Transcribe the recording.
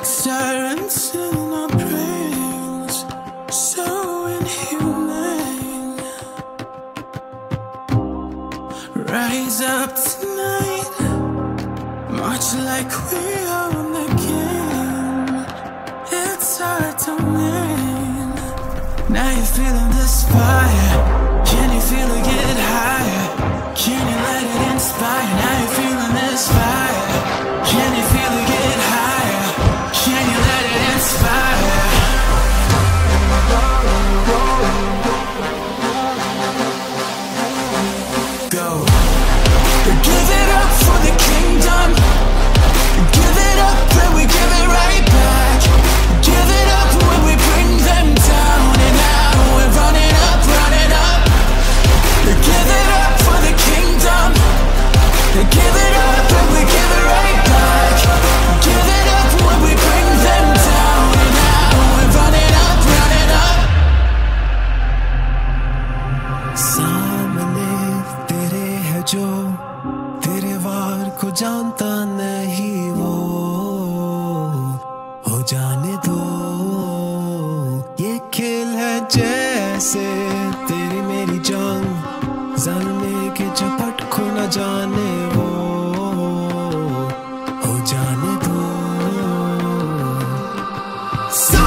like sirens in our brains, so inhumane. Rise up tonight, much like we own the game. It's our domain. Now you're feeling this fire. Can you feel it get higher? Can you let it inspire? Now you're feeling this fire. Can you feel it get higher? Can you let it inspire? Go. Give it up for the kingdom. Give it up and we give it right back. Give it up when we bring them down. And now we're running up, running up. Give it up for the kingdom. Give it up and we give it right back. Give it up when we bring them down. And now we're running up, running up. सामने तेरे है जो तेरे वार को जानता नहीं वो हो जाने दो ये खेल है जैसे तेरी मेरी जंग ज़लमे के झपट को न जाने वो हो जाने दो